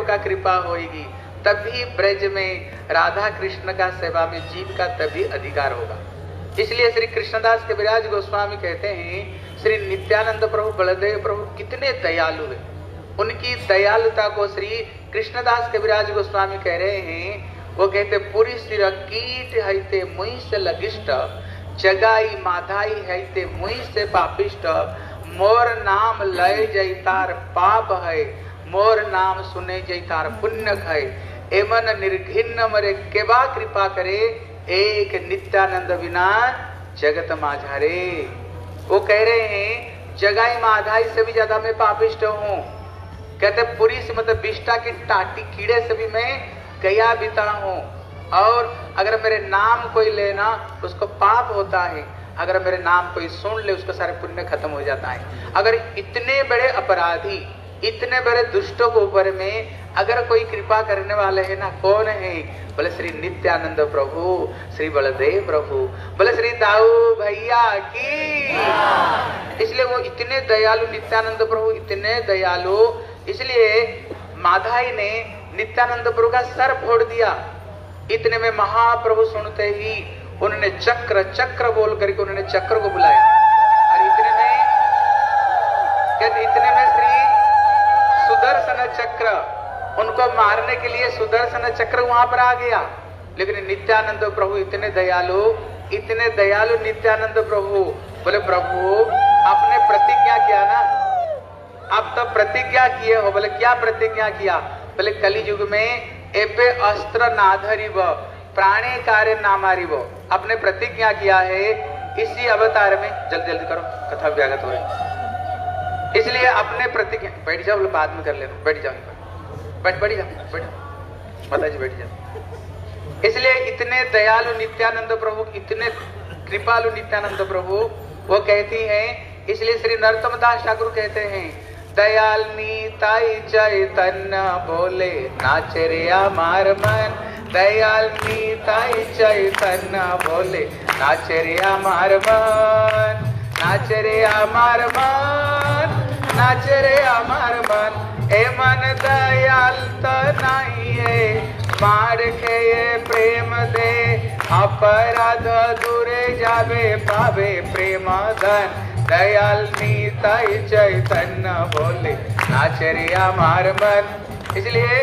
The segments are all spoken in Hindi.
का कृपा होगी, तभी ब्रज में राधा कृष्ण का सेवा में जीव का तभी अधिकार होगा। इसलिए श्री कृष्णदास कविराज गोस्वामी कहते हैं, श्री नित्यानंद प्रभु बलदेव प्रभु कितने दयालु है। उनकी दयालुता को श्री कृष्णदास कविराज गोस्वामी कह रहे हैं। वो कहते, पुरी सिर कीट हैते मुई से लगिष्ट, जगाई माधाई हैते मुई से पापिष्ट, मोर नाम लय जैतार पाप है, मोर नाम सुने जैतार पुण्य है, एमन निर्घिन्न मरे केबा कृपा करे, एक नित्यानंद बिना जगत माझारे। वो कह रहे हैं, जगाई माधाई से भी ज्यादा मैं पापिष्ट हूँ। कहते पुरी से मतलब विष्टा की टाटी कीड़े से भी मैं गया बीता हूँ, और अगर मेरे नाम कोई लेना उसको पाप होता है, अगर मेरे नाम कोई सुन ले उसका सारे पुण्य खत्म हो जाता है। अगर इतने बड़े अपराधी, इतने बड़े दुष्टों के ऊपर में अगर कोई कृपा करने वाले है ना, कौन है? बोले श्री नित्यानंद प्रभु, श्री बलदेव प्रभु, बोले श्री दाऊ भैया की। इसलिए वो इतने दयालु, नित्यानंद प्रभु इतने दयालु, इसलिए माधाई ने नित्यानंद प्रभु का सर फोड़ दिया। इतने में महाप्रभु सुनते ही उन्होंने चक्र चक्र बोल करके उन्होंने चक्र को बुलाया, और इतने में श्री सुदर्शन चक्र, उनको मारने के लिए सुदर्शन चक्र वहां पर आ गया। लेकिन नित्यानंद प्रभु इतने दयालु नित्यानंद प्रभु बोले, प्रभु आपने प्रतिज्ञा किया ना, आप तो प्रतिज्ञा किए हो। बोले क्या प्रतिज्ञा किया? बोले कली युग में एपे अस्त्र नाधरिव प्राणे कार्य नामारिव, आपने प्रतिज्ञा किया है इसी अवतार में। जल्दी जल्दी करो, कथा व्यागत हो रही, इसलिए अपने प्रतिज्ञा। बैठ जाओ, बाद में कर लेना, बैठ जाओ, बैठ जाओ माता जी, बैठ जाओ। इसलिए इतने दयालु नित्यानंद प्रभु, इतने कृपालु नित्यानंद प्रभु, वो कहती हैं। इसलिए श्री नरोत्तम दास ठाकुर कहते हैं, दयाल नीताई चैतन्य बोले नाचे रे अमार मन, दयाल नीताई चैतन्य बोले नाचे रे अमार मन, नाचे रे अमार मन, नाचे रे अमार मन, ए मन दयाल तो नहीं है, मार के ये प्रेम दे, अपराध दूरे जावे पावे प्रेम धन, दयाल नीताई चैतन्य बोले नाचरे अमार मन। इसलिए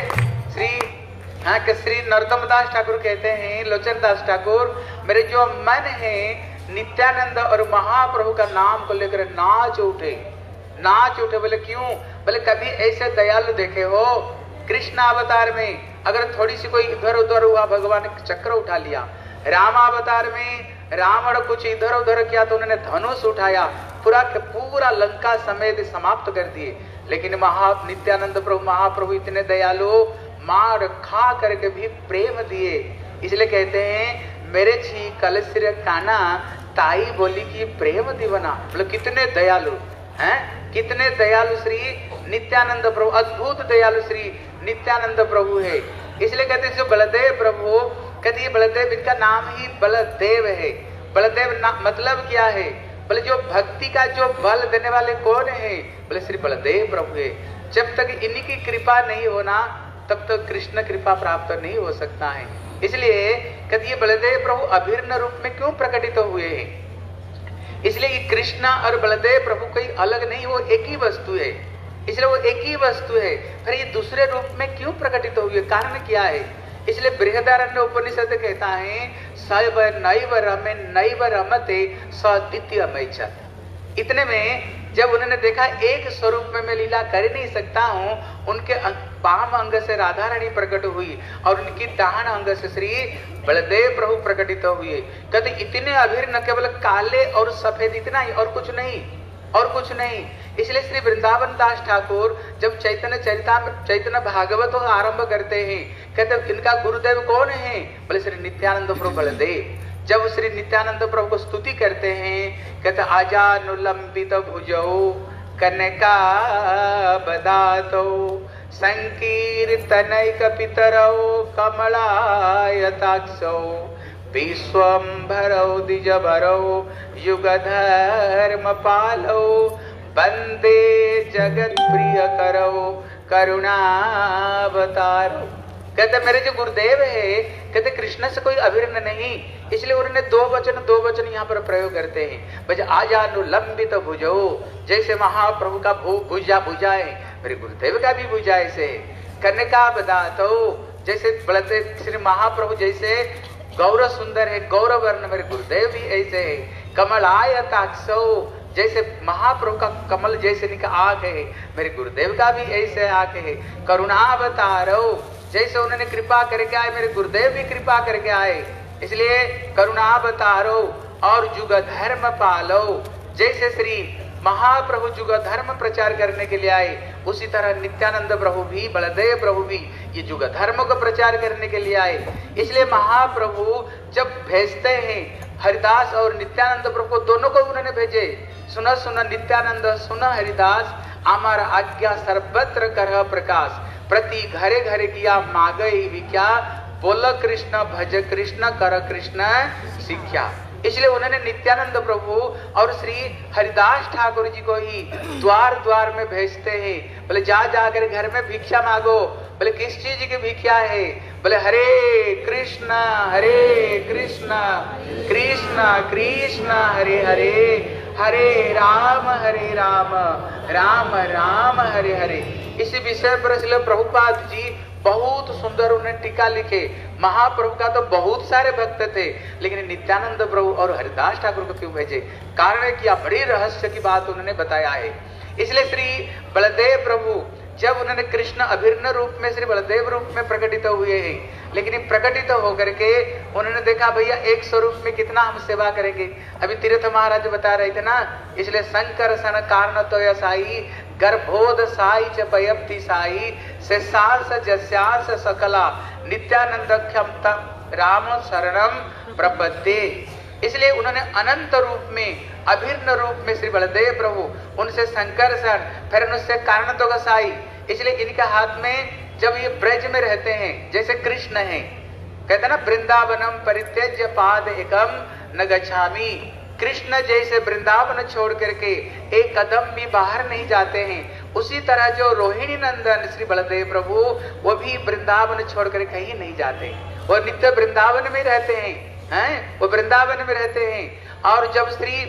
श्री नरोत्तम दास ठाकुर कहते हैं, लोचन दास ठाकुर, मेरे जो मन है नित्यानंद और महाप्रभु का नाम को लेकर नाच उठे। बोले क्यों? बोले कभी ऐसे दयालु देखे हो? कृष्ण अवतार में अगर थोड़ी सी कोई इधर उधर हुआ, भगवान ने चक्र उठा लिया। राम अवतार में रावण कुछ इधर उधर किया तो उन्होंने धनुष उठाया, पूरा लंका समेत समाप्त कर दिए। लेकिन नित्यानंद प्रभु महाप्रभु इतने दयालु, मार खा करके भी प्रेम दिए। इसलिए कहते हैं, मेरे छी कल सिर काना ताई बोली की प्रेम दीवाना। बोले कितने दयालु हैं, कितने दयालु श्री नित्यानंद प्रभु, अद्भुत दयालु श्री नित्यानंद प्रभु है। इसलिए कहते हैं जो बलदेव प्रभु, कहते हैं बलदेव, इनका नाम ही बलदेव है। बलदेव मतलब क्या है? बोले जो भक्ति का जो बल देने वाले कौन है? बोले श्री बलदेव प्रभु है। जब तक इन्हीं की कृपा नहीं होना तब तक कृष्ण कृपा प्राप्त नहीं हो सकता है। इसलिए कहते हैं बलदेव प्रभु अभिन्न रूप में क्यों प्रकटित हुए हैं? इसलिए कि कृष्ण और बलदेव प्रभु कोई अलग नहीं, वो एक ही वस्तु है। इसलिए वो एक ही वस्तु है, फिर ये दूसरे रूप में क्यों प्रकटित हुए? कारण क्या है? इसलिए बृहदारण्य उपनिषद कहता है, सैव नैव रमे नैव रमते सद्वितीयमय च। इतने में जब उन्होंने देखा एक स्वरूप में मैं लीला कर नहीं सकता हूँ, उनके वाम अंग से राधा रानी प्रकट हुई और उनकी दाहिने अंग से श्री बलदेव प्रभु प्रकटित हुए। कहते इतने अभिन्न, केवल काले और सफेद, इतना ही, और कुछ नहीं, और कुछ नहीं। इसलिए श्री वृंदावन दास ठाकुर जब चैतन्य भागवत आरंभ करते हैं, कहते इनका गुरुदेव कौन है? बोले श्री नित्यानंद प्रभु बलदेव। जब श्री नित्यानंद प्रभु को स्तुति करते हैं, कहते आजानुलंबित भुजौ कनका बदातो संकीर्तनैक पितरौ कमलायताक्षौ विश्वंभरौ द्विजभरौ युगधर्म पालौ वंदे जगत प्रिय करौ करुणावतारौ अवतार। कहते मेरे जो गुरुदेव है, कहते कृष्ण से कोई अभिन्न नहीं, इसलिए उन्होंने दो वचन यहाँ पर प्रयोग करते हैं। बज आजानुलंबित भुजो, जैसे महाप्रभु का भुजाए, मेरे गुरुदेव का भी भुजा ऐसे करने का बता। तो जैसे बलदेव श्री महाप्रभु जैसे गौरव सुंदर है, गौरव वर्ण, मेरे गुरुदेव भी ऐसे है। कमलायताक्षौ, जैसे महाप्रभु का कमल जैसे निका आंख है, मेरे गुरुदेव का भी ऐसे आंख है। करुणावतारो, जैसे उन्होंने कृपा करके आए, मेरे गुरुदेव भी कृपा करके आए, इसलिए करुणावतारो। और जुग धर्म पालो, जैसे श्री महाप्रभु जुग धर्म प्रचार करने के लिए आए, उसी तरह नित्यानंद प्रभु भी, बलदेव प्रभु भी ये जुग धर्म को प्रचार करने के लिए आए। इसलिए महाप्रभु जब भेजते हैं हरिदास और नित्यानंद प्रभु को, दोनों को उन्होंने भेजे। सुन सुन नित्यानंद सुन हरिदास, आमार आज्ञा सर्वत्र करह प्रकाश। प्रति घरे घरे किया मांगे विख्या, बोल कृष्ण भज कृष्ण कर कृष्ण शिक्षा। इसलिए उन्होंने नित्यानंद प्रभु और श्री हरिदास ठाकुर जी को ही द्वार द्वार में भेजते हैं। बोले जा जाकर घर में भिक्षा मांगो। बोले किस चीज की भिक्षा है? बोले हरे कृष्ण कृष्ण कृष्ण हरे हरे, हरे राम राम राम हरे हरे। इसी विषय पर इसलिए प्रभुपाद जी बहुत सुंदर उन्हें टीका लिखे। महाप्रभु का तो बहुत सारे भक्त थे, लेकिन नित्यानंद प्रभु और हरिदास ठाकुर को क्यों भेजे? कारण है कि बड़ी रहस्य की बात उन्होंने बताया है। इसलिए श्री बलदेव प्रभु जब उन्होंने कृष्ण अभिन्न रूप में, श्री बलदेव रूप में प्रकटित हुए हैं, लेकिन प्रकटित होकर के उन्होंने देखा भैया एक स्वरूप में कितना हम सेवा करेंगे। अभी तीर्थ महाराज बता रहे थे ना, इसलिए शंकर सन कारण तो साई, गर्भोद साई च पयप्ति साई, से सास जस्यास सकला, नित्यानंद क्षमता राम शरणम प्रपद्ये। इसलिए उन्होंने अनंत रूप में, अभिन्न रूप में श्री बलदेव प्रभु, उनसे संकर्षण, फिर उनसे कारण तो गोसाई। इसलिए इनके हाथ में जब ये ब्रज में रहते हैं, जैसे कृष्ण हैं, कहते ना वृंदावनम परित्यज्य पाद एकम न गच्छामि। कृष्ण जैसे वृंदावन छोड़ करके एक कदम भी बाहर नहीं जाते हैं, उसी तरह जो रोहिणी नंदन श्री बलदेव प्रभु, वो भी वृंदावन छोड़ कर कहीं नहीं जाते, वो नित्य वृंदावन में रहते हैं, वो वृंदावन में रहते हैं। और जब श्री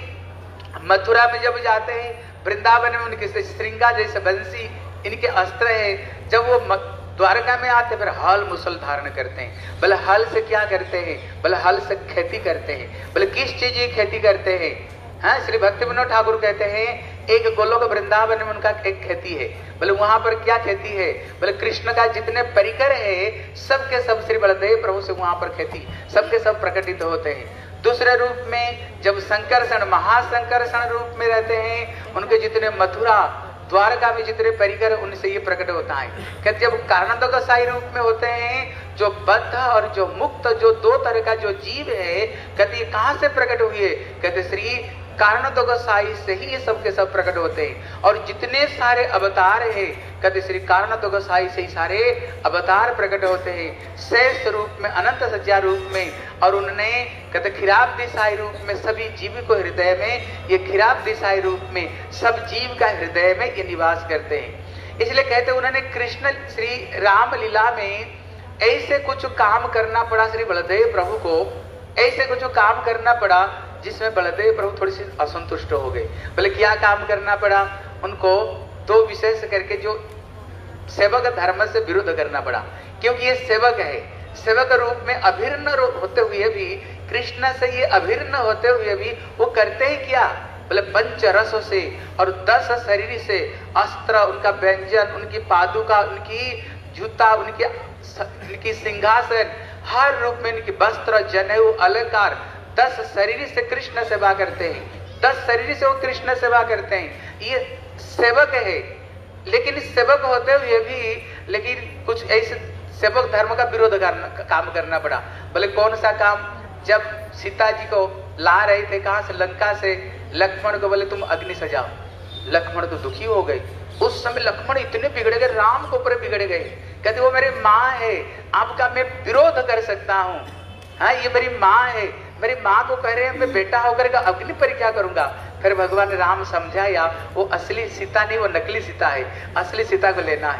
मथुरा में जब जाते हैं, वृंदावन में उनके श्रृंगा जैसे बंसी इनके अस्त्र है, जब वो द्वारका में आते फिर हल मुसल धारण करते हैं। बोले हल से क्या करते हैं? बोले हल से खेती करते हैं। बोले किस चीज की खेती करते हैं? हाँ, श्री भक्ति विनोद ठाकुर कहते हैं एक गोलोक वृंदावन में उनका एक खेती है। बोले वहां पर क्या खेती है? बोले कृष्ण का जितने परिकर है सबके सब श्री बलदेव प्रभु से वहां पर खेती सबके सब प्रकटित होते हैं। दूसरे रूप में जब संकर्षण, महासंकर्षण रूप में रहते हैं, उनके जितने मथुरा द्वारका में जितने परिकर उनसे ये प्रकट होता है। कहते जब कारणों का साई रूप में होते हैं, जो बद्ध और जो मुक्त, जो दो तरह का जो जीव है, कहते ये कहाँ से प्रकट हुई है? कहते श्री कारण तो गोसाई से ही ये सब के सब प्रकट होते हैं। और जितने सारे अवतार है, कहते श्री कारण तो गोसाई से ही सारे अवतार प्रकट होते हैं, शेष रूप में, अनंत सज्जा रूप में। और उन्होंने कहते खिराब्दी साई रूप में सभी जीव को हृदय में, ये खिराब्दी साई रूप में सब जीव का हृदय में ये निवास करते हैं। इसलिए कहते उन्होंने कृष्ण श्री राम लीला में ऐसे कुछ काम करना पड़ा श्री बलदेव प्रभु को, ऐसे कुछ काम करना पड़ा जिसमें बलदेव प्रभु थोड़ी सी असंतुष्ट हो गए। बोले क्या काम करना पड़ा? उनको दो विशेष करके जो सेवक धर्म से विरोध करना पड़ा, क्योंकि ये सेवक है, सेवक रूप में अभिन्न होते हुए भी, कृष्ण से ये अभिन्न होते हुए भी वो करते ही क्या? बोले पंच रसों से और 10 शरीर से अस्त्र, उनका व्यंजन, उनकी पादुका, उनकी जूता, उनकी सिंहासन, हर रूप में उनकी वस्त्र, जनेऊ, अलंकार, 10 शरीर से कृष्ण सेवा करते हैं। 10 शरीर से वो कृष्ण सेवा करते हैं। ये सेवक है, लेकिन सेवक होते हुए भी लेकिन कुछ ऐसे सेवक धर्म का विरोध काम करना पड़ा। बोले कौन सा काम? जब सीता जी को ला रहे थे कहां से? लंका से। लक्ष्मण को बोले तुम अग्नि सजाओ। लक्ष्मण तो दुखी हो गए। उस समय लक्ष्मण इतने बिगड़ गए, राम के ऊपर बिगड़ गए। कहते वो मेरी माँ है, आपका मैं विरोध कर सकता हूँ। हाँ, ये मेरी माँ है, मेरी माँ को कह रहे हैं मैं बेटा होकर के अग्नि पर क्या करूंगा? फिर भगवान राम समझाया वो असली सीता नहीं, वो नकली सीता है, असली सीता को लेना है।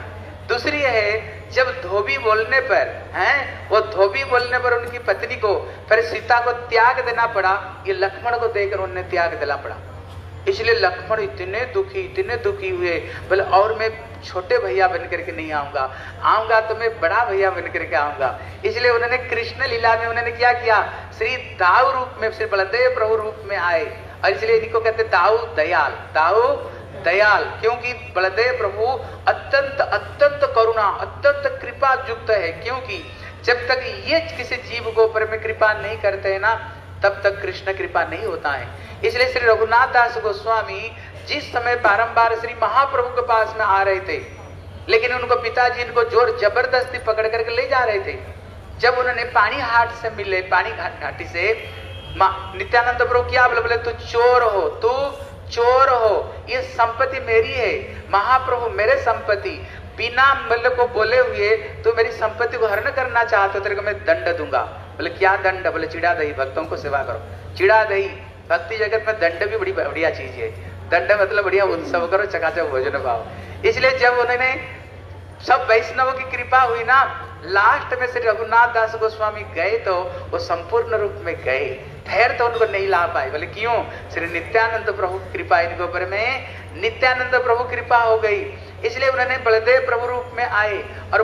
दूसरी है जब धोबी बोलने पर हैं, वो धोबी बोलने पर उनकी पत्नी को फिर सीता को त्याग देना पड़ा, ये लक्ष्मण को देकर उन्हें त्याग देना पड़ा। इसलिए लक्ष्मण इतने दुखी हुए, बोले और मैं छोटे भैया बन करके नहीं आऊंगा तो मैं बड़ा भैया बन करके आऊंगा। इसलिए उन्होंने कृष्ण लीला में उन्होंने क्या किया, श्री दाऊ रूप में, श्री बलदेव प्रभु रूप में आए। और इसलिए इनको कहते दाऊ दयाल, दाऊ दयाल, क्योंकि बलदेव प्रभु अत्यंत करुणा, अत्यंत कृपा युक्त है। क्योंकि जब तक ये किसी जीव को ऊपर में कृपा नहीं करते हैं ना, तब तक कृष्ण कृपा नहीं होता है। इसलिए श्री रघुनाथ दास गोस्वामी जिस समय बारंबार श्री महाप्रभु के पास में आ रहे थे, लेकिन उनको पिताजी इनको जोर जबरदस्ती पकड़ करके ले जा रहे थे। जब उन्होंने पानी हाट से मिले, पानी घाटी से, नित्यानंद प्रभु क्या बोले, तू चोर हो, तू चोर हो, ये संपत्ति मेरी है, महाप्रभु मेरे संपत्ति, बिना मतलब को बोले हुए तू मेरी संपत्ति को हरण करना चाहते हो, तेरे को मैं दंड दूंगा। बोले क्या दंड, बोले चिड़ा दही, भक्तों को सेवा करो, चिड़ा दही। भक्ति जगत में दंड भी बड़ी बढ़िया चीज है, दंड मतलब बढ़िया उत्सव करो, चकाचक भोजन पाओ। इसलिए जब उन्होंने सब वैष्णवों की कृपा हुई ना, लास्ट में श्री रघुनाथ दास गोस्वामी गए तो वो संपूर्ण रूप में गए, ठहर तो उनको नहीं ला पाए। बोले क्यों, श्री नित्यानंद प्रभु की कृपा इनके ऊपर में, नित्यानंद प्रभु कृपा हो गई। इसलिए उन्होंने बलदेव प्रभु रूप में आए और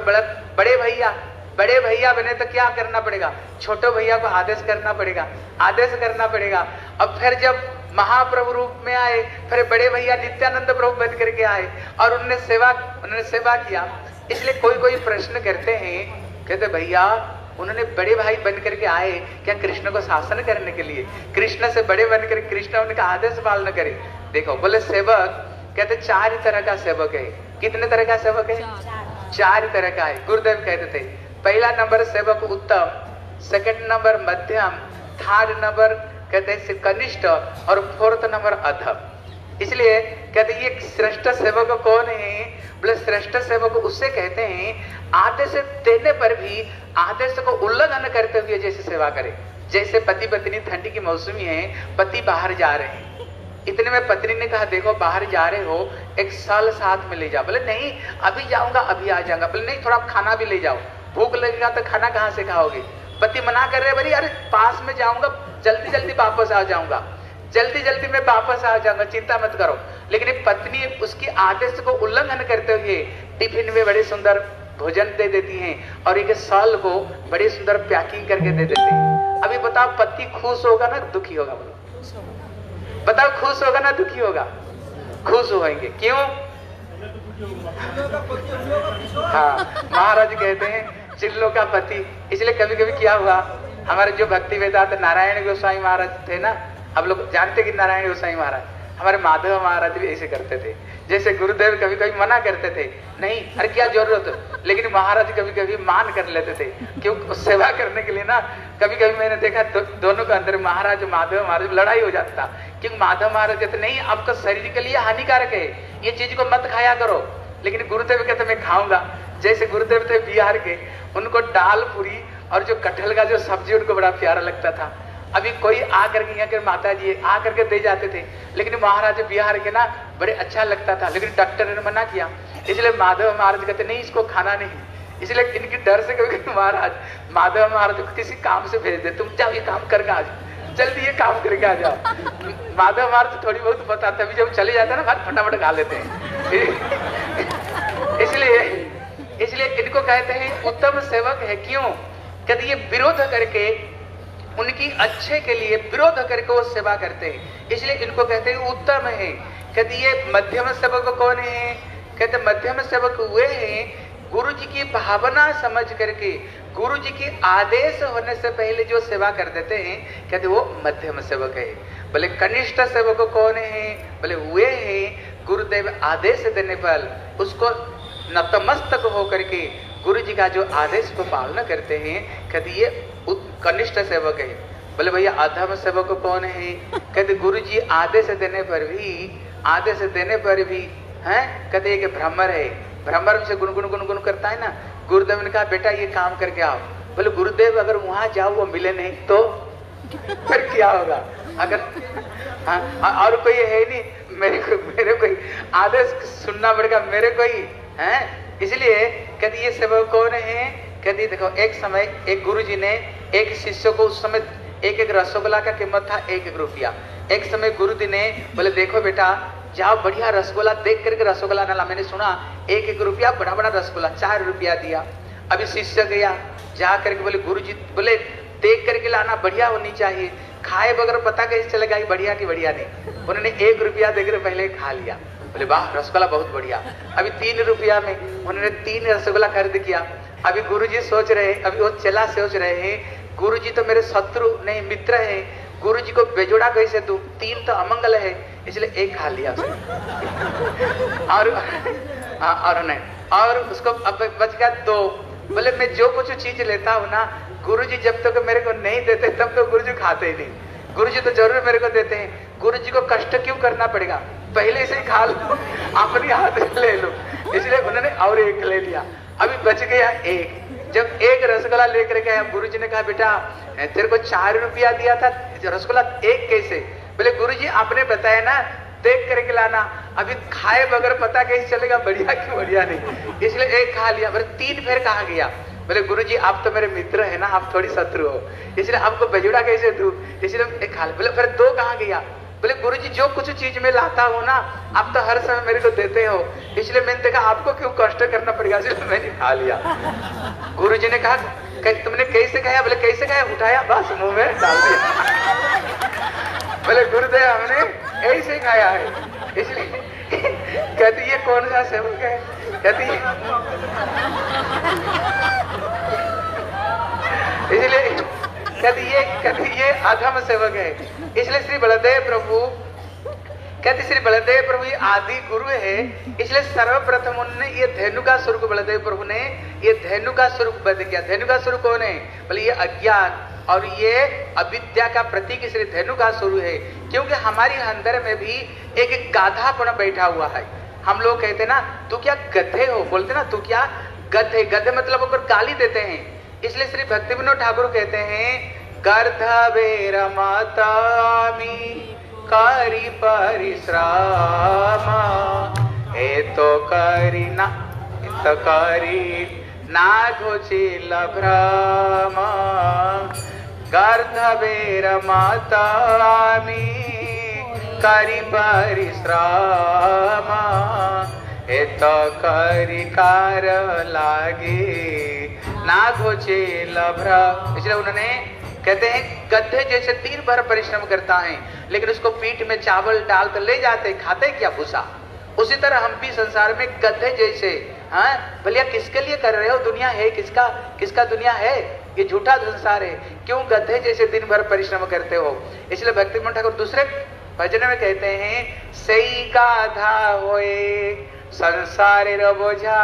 बड़े भैया बने तो क्या करना पड़ेगा, छोटे भैया को आदेश करना पड़ेगा। अब फिर जब महाप्रभु रूप में आए, फिर बड़े भैया नित्यानंद प्रभु बन करके आए और उन्होंने सेवा किया। इसलिए कोई प्रश्न करते हैं, कहते भैया उन्होंने बड़े भाई बन करके आए क्या कृष्ण को शासन करने के लिए, कृष्ण से बड़े बनकर कृष्ण उनका आदेश पालन करे। देखो बोले सेवक, कहते 4 तरह का सेवक है। कितने तरह का सेवक है, 4 तरह का है। गुरुदेव कहते थे पहला नंबर सेवक उत्तम, सेकंड नंबर मध्यम, थर्ड नंबर कहते हैं कनिष्ठ और 4th नंबर अधम। इसलिए कहते ये श्रेष्ठ सेवक कौन है, बोले श्रेष्ठ सेवक उससे कहते हैं आदेश देने पर भी आदेश को उल्लंघन करते हुए जैसे सेवा करे। जैसे पति पत्नी ठंडी की मौसमी है, पति बाहर जा रहे हैं, इतने में पत्नी ने कहा देखो बाहर जा रहे हो, एक साल साथ में ले जाओ। बोले नहीं अभी जाऊंगा, अभी आ जाऊंगा। बोले नहीं थोड़ा खाना भी ले जाओ, भूख लगेगा तो खाना कहाँ से खाओगे। पति मना कर रहे, बोली अरे पास में जाऊंगा, जल्दी वापस आ जाऊंगा, जल्दी में वापस आ जाऊंगा, चिंता मत करो। लेकिन पत्नी उसकी आदेश को उल्लंघन करते हुए टिफिन में बड़े सुंदर भोजन दे देती हैं और एक साल को बड़ी सुंदर पैकिंग करके दे देते हैं। अभी बताओ पति खुश होगा ना दुखी होगा, बोलो बताओ, खुश होगा ना दुखी होगा, खुश होंगे। क्यों, हाँ महाराज कहते हैं चिल्लो का पति। इसलिए कभी कभी क्या हुआ, हमारे जो भक्ति वेदांत नारायण गोसाई महाराज थे ना, आप लोग जानते कि नारायण गोसाई महाराज, हमारे माधव महाराज भी ऐसे करते थे। जैसे गुरुदेव कभी कभी मना करते थे, नहीं अरे क्या जरूरत, लेकिन महाराज कभी कभी मान कर लेते थे, क्यों सेवा करने के लिए ना। कभी कभी मैंने देखा दोनों के अंदर महाराज माधव महाराज लड़ाई हो जाता था, क्योंकि माधव महाराज कहते नहीं आपका शरीर के लिए हानिकारक है, ये चीज को मत खाया करो। लेकिन गुरुदेव कहते मैं खाऊंगा। जैसे गुरुदेव थे बिहार के, उनको दाल पूरी और जो कटहल का जो सब्जी उनको बड़ा प्यारा लगता था। अभी कोई आकर के यहाँ के माता जी आकर के दे जाते थे, लेकिन महाराज बिहार के ना बड़े अच्छा लगता था, लेकिन डॉक्टर ने मना किया। इसलिए माधव महाराज कहते नहीं इसको खाना नहीं। इसलिए इनकी डर से कभी कभी महाराज माधव महाराज को किसी काम से भेज दे, तुम जाओ ये काम करके आ जाओ, जल्दी ये काम करके आ जाओ। माधव महाराज थोड़ी बहुत बताते, अभी जब चले जाते हैं ना फटाफट खा लेते हैं। इसलिए इनको कहते हैं उत्तम सेवक है। क्यों, कहते ये विरोध करके उनकी अच्छे के लिए विरोध करके वो सेवा करते हैं, इसलिए इनको कहते हैं उत्तम है। कहते ये मध्यम सेवक कौन है, कहते मध्यम सेवक वे हैं गुरु जी की भावना समझ करके, गुरु जी की आदेश होने से पहले जो सेवा कर देते हैं, कहते वो मध्यम सेवक है। बोले कनिष्ठ सेवक कौन है, बोले वे हैं गुरुदेव आदेश देने पर उसको नतमस्तक होकर के गुरु जी का जो आदेश को पालन करते हैं, कहते ये कनिष्ठ सेवक है। बोले भैया अधम सेवक कौन है, कहते गुरु जी आदेश देने पर भी हैं, कहते ये भ्रमर है, भ्रमर से गुनगुन करता है ना। गुरुदेव ने कहा बेटा ये काम करके आओ। बोले गुरुदेव अगर वहां जाओ वो मिले नहीं तो फिर क्या होगा, अगर हाँ और कोई है नहीं, मेरे कोई आदेश सुनना पड़ेगा, मेरे कोई है इसलिए कहती ये सेवक कौन है? कहती देखो एक समय एक गुरुजी ने एक शिष्य को, उस समय एक एक रसगुल्ला का कीमत था 1-1 रुपया। एक समय गुरुजी ने बोले देखो बेटा जाओ बढ़िया रसगुल्ला देख करके रसगुल्ला ना ला। मैंने सुना 1-1 रुपया बड़ा बड़ा रसगुल्ला 4 रुपया दिया। अभी शिष्य गया जा करके बोले गुरुजी बोले देख करके लाना, बढ़िया होनी चाहिए, खाए बगैर पता कैसे चलेगा ये बढ़िया की बढ़िया नहीं। उन्होंने 1 रुपया देकर पहले खा लिया। बोले वाह रसगुल्ला बहुत बढ़िया। अभी 3 रुपया में उन्होंने 3 रसगुल्ला खरीद किया। अभी गुरुजी सोच रहे, अभी वो चेला सोच रहे हैं गुरुजी तो मेरे शत्रु नहीं मित्र है, गुरुजी को बेजोड़ा कैसे दूं, 3 तो अमंगल है, इसलिए 1 खा लिया और उसको अब बच गया 2। बोले मैं जो कुछ चीज लेता हूँ ना गुरुजी जब तक मेरे को नहीं देते तब तो गुरुजी खाते ही नहीं। गुरुजी तो जरूर मेरे को देते हैं, गुरुजी को कष्ट क्यों करना पड़ेगा, पहले से ही खा लो, अपने हाथ ले लो। इसलिए उन्होंने और 1 ले लिया। अभी बच गया 1। जब 1 रसगुल्ला लेकर गया गुरुजी ने कहा बेटा तेरे को 4 रुपया दिया था, रसगुल्ला 1 कैसे? बोले गुरुजी आपने बताया ना देख करके लाना, अभी खाए बगैर पता कैसे चलेगा बढ़िया की बढ़िया नहीं, इसलिए 1 खा लिया। बोले 3 फिर कहाँ गया? बोले गुरुजी आप तो मेरे मित्र है ना, आप थोड़ी शत्रु हो, इसलिए आपको बेजोड़ा कैसे दूं, इसलिए 1 खा लिया। बोले फिर 2 कहाँ गया? बोले गुरुजी जो कुछ चीज में लाता हूँ ना आप तो हर समय मेरे को देते हो, इसलिए मैंने देखा आपको क्यों कष्ट करना पड़ेगा, इसलिए मैंने खा लिया। गुरुजी ने कहा तुमने कैसे खाया? बोले कैसे खाया? उठाया बस मुंह में डाल दिया। बोले गुरुदेव हमने ऐसे खाया है। इसलिए कहती ये कौन सा सेवक है? कहती इसलिए कहती ये अधम सेवक है। इसलिए श्री बलदेव प्रभु कहते श्री बलदेव प्रभु ये आदि गुरु है, इसलिए सर्वप्रथम उन्होंने ये धेनु का स्वरूप बलदेव प्रभु ने ये धेनु का स्वरूप बध किया। धेनु का स्वरूप कौन है? बोले ये अज्ञान और ये अविद्या का प्रतीक श्री धेनु का स्वरूप है, क्योंकि हमारे अंदर में भी एक गाधापन बैठा हुआ है। हम लोग कहते ना तू क्या गधे हो, बोलते ना तू क्या गधे, गधे मतलब ऊपर गाली देते हैं। इसलिए श्री भक्ति विनोद ठाकुर कहते हैं गर्धवेर मातामी करी परिश्रम ए तो करी ना तो करी ना घोचिल भ्रम गर्धवेर मातामी करी परिश्रम ए तो करी कार लागे ना घोचिल भ्रम। इसलिए उन्होंने कहते हैं गधे जैसे दिन भर परिश्रम करता है लेकिन उसको पीठ में चावल डाल कर ले जाते, खाते क्या भूसा, उसी तरह हम भी संसार में गधे जैसे। हाँ भैया किसके लिए कर रहे हो? दुनिया है किसका? किसका दुनिया है? ये झूठा संसार है, क्यों गधे जैसे दिन भर परिश्रम करते हो? इसलिए भक्ति विनोद ठाकुर दूसरे भजन में कहते हैं सही गाधा होए संसार बोझा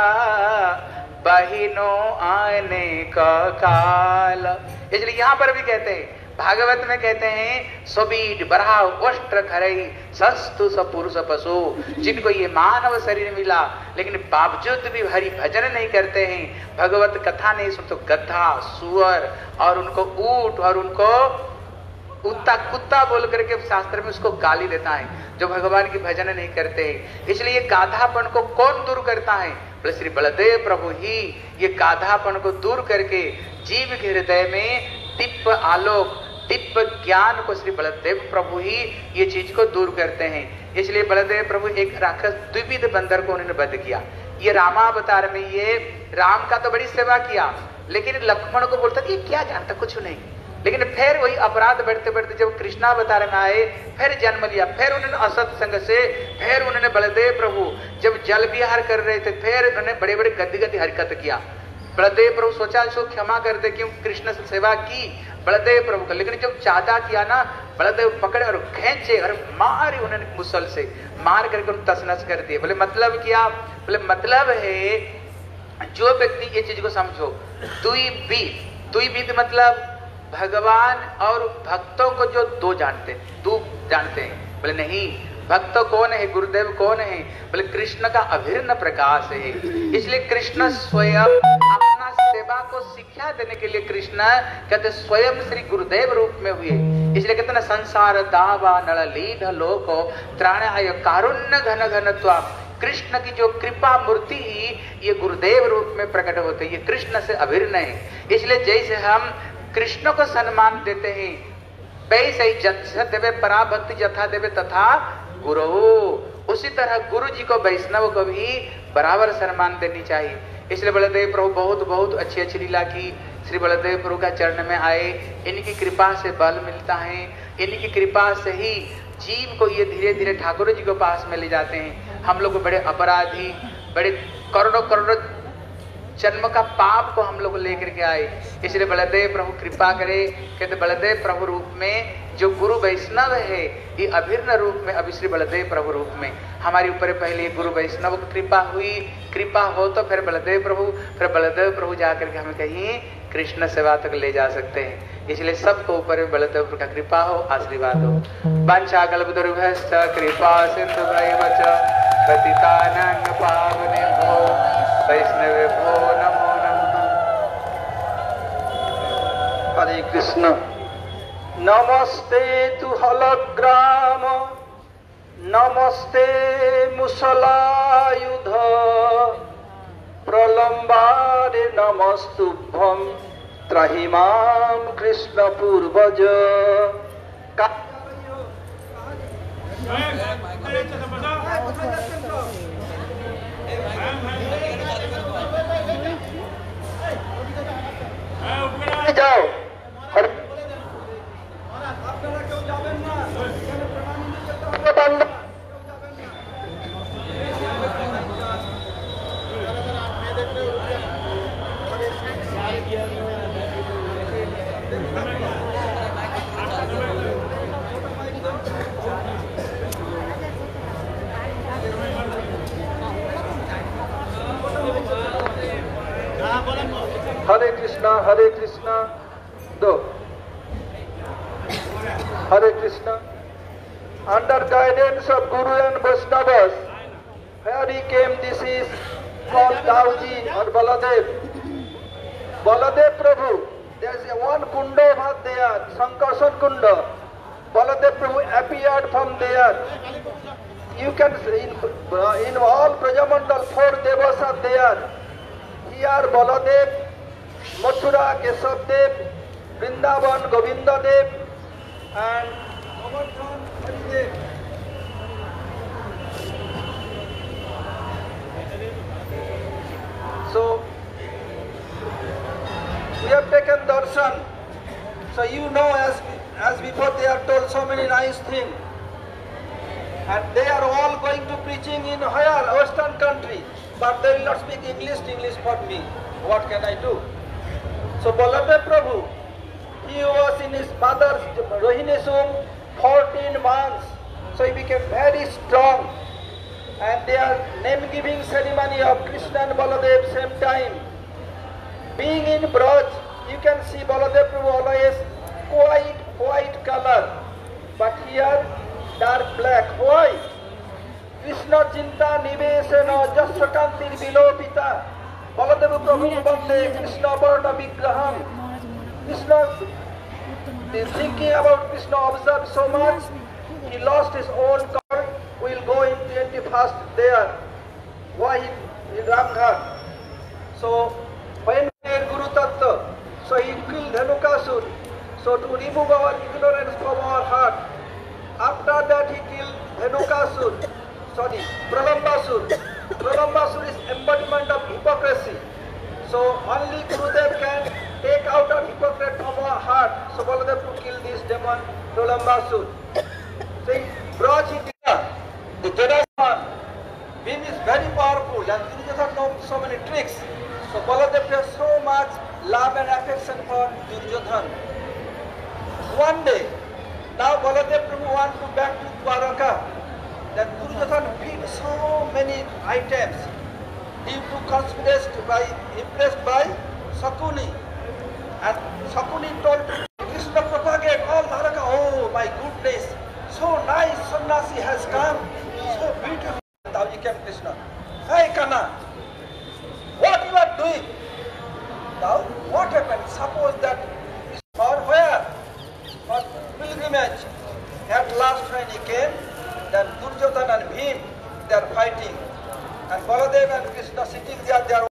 बहिनो आने का काल। इसलिए यहाँ पर भी कहते हैं भागवत में कहते हैं सोबीड बराव वस्त्र खरई सस्तु सपुरुष पशु, जिनको ये मानव शरीर मिला लेकिन बावजूद भी हरि भजन नहीं करते हैं, भगवत कथा नहीं सुनते, गधा सुअर और उनको ऊंट और उनको उत्ता कुत्ता बोल करके शास्त्र में उसको गाली देता है जो भगवान की भजन नहीं करते हैं। इसलिए ये गाधापन को कौन दूर करता है? बोले श्री बलदेव प्रभु ही ये गाधापन को दूर करके जीव के हृदय में दिव्य आलोक दिव्य ज्ञान को श्री बलदेव प्रभु ही ये चीज को दूर करते हैं। इसलिए बलदेव प्रभु एक राक्षस द्विविध बंदर को उन्होंने वध किया। ये रामावतार में ये राम का तो बड़ी सेवा किया लेकिन लक्ष्मण को बोलता कि क्या जानता कुछ नहीं, लेकिन फिर वही अपराध बढ़ते बढ़ते जब कृष्णावतार में आए फिर जन्म लिया, फिर उन्होंने असत संग से फिर उन्होंने बलदेव प्रभु जब जल विहार कर रहे थे फिर उन्होंने बड़े बड़े गद्दी गद्दी हरकत किया। बलदेव प्रभु सोचा इसको क्षमा कर दे, क्यों कृष्ण से सेवा की बलदेव प्रभु का, लेकिन जब ज्यादा किया ना बलदेव पकड़े और खींचे और मारे उन्होंने मुसल से मार करके उन्हें तसनस कर दिए। बोले मतलब क्या? बोले मतलब है जो व्यक्ति ये चीज को समझो द्विविध मतलब भगवान और भक्तों को जो दो जानते हैं। बोले नहीं, भक्त कौन है? गुरुदेव कौन है? बोले कृष्ण का अभिन्न प्रकाश है। इसलिए कृष्ण स्वयं अपना सेवा को शिक्षा देने के लिए कृष्ण कहते स्वयं श्री गुरुदेव रूप में हुए। इसलिए कहते ना संसार दावा नल लीढ़ लोको त्राणाय कारुण्य घन घन त्वा कृष्ण की जो कृपा मूर्ति ही ये गुरुदेव रूप में प्रकट होते हैं, ये कृष्ण से अभिन्न है। इसलिए जैसे हम कृष्ण को सम्मान देते हैं, वैसे ही जथा देवे पराभक्ति जथा देवे तथा गुरु, उसी तरह गुरु जी को वैष्णव को भी बराबर सम्मान देनी चाहिए। इसलिए बलदेव प्रभु बहुत बहुत अच्छी अच्छी लीला की। श्री बलदेव प्रभु का चरण में आए, इनकी कृपा से बल मिलता है, इनकी कृपा से ही जीव को ये धीरे धीरे ठाकुर जी को पास में ले जाते हैं। हम लोग बड़े अपराधी, बड़े करोड़ों करोड़ों जन्म का पाप को हम लोग लेकर के आए, इसलिए बलदेव प्रभु कृपा करे। कहते बलदेव प्रभु रूप में जो गुरु वैष्णव है, ये अभिन्न रूप में अभी श्री बलदेव प्रभु रूप में हमारे ऊपर पहले गुरु वैष्णव की कृपा हुई, कृपा हो तो फिर बलदेव प्रभु जाकर के हमें कहीं कृष्ण सेवा तक ले जा सकते हैं। इसलिए सबको ऊपर बलदेव प्रभु का कृपा हो, आशीर्वाद हो। वाञ्छाकल्पतरुभ्यश्च कृपा सिन्धुभ्यैव च पतितानां पावनेभ्यो वैष्णवेभ्यो नमो नमः। हरे कृष्ण। नमस्ते तु हलग्राम, नमस्ते मुसलायुध, प्रलम्बारे नमस्तुभ्यं त्राहि मां कृष्ण पूर्वज। जाओ हरे कृष्णा दो। Hare Krishna. Under guidance of Guru and Vaishnavas, where he came, this is called Dauji or Baladev. Baladev Prabhu, there is one kunda over there, Sankarsan Kunda. Baladev Prabhu appeared from there. You can see in all Brajamandal, 4 devas are there. Here Baladev, Mathura, Kesavdev, Vrindavan, Govindadev, and Govardhan, Haridev. So we have taken darshan. So you know, as before they have told so many nice things, and they are all going to preaching in higher Western country, but they will not speak English for me. What can I do? So Baladev Prabhu, he was in his mother's Rohini's womb 14 months. So he became very strong. And their name-giving ceremony of Krishna and Baladev same time. Being in Braj, you can see Baladev Prabhu always quite white color. But here, dark black. Why? Krishna Chinta Nivesena Jasrakantir Vilopita. Baladev Prabhu Bande Krishna Varna Vigraham. Krishna, thinking about Krishna, observed so much, he lost his own car. We will go in 21st there. Why in Ramghat? So when Guru Tattva, so he killed Dhanukasur. So to remove our ignorance from our heart, after that he killed Dhanukasur. Pralambasur. Pralambasur is embodiment of hypocrisy. So only Gurudev can take out our hypocrite from our heart. So Baladev to kill this demon, Pralambasur. So he brought it here. The Jadasman, beam is very powerful and Duryodhana knows so many tricks. So Baladev has so much love and affection for Duryodhana. One day, now Baladev Prabhu wants to back to Dwaraka. That Duryodhana feed so many items. He was impressed by Sakuni. And Sakuni told Krishna propagate all Dwaraka. Oh my goodness, so nice sannyasi has come. So beautiful. Now he came Krishna. Hey Kana, what you are doing? Now what happened? Suppose that or where? For pilgrimage. At last when he came, then Duryodhana and Bhim, they are fighting. India they are